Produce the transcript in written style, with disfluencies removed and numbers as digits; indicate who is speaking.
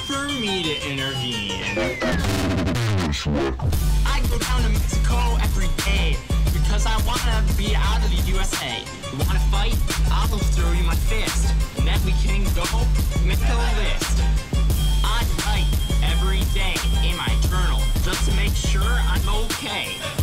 Speaker 1: for me to intervene. I go down to Mexico every day because I wanna be out of the USA. You wanna fight? I'll throw you my fist, and then we can go make a list. I write every day in my journal just to make sure I'm okay.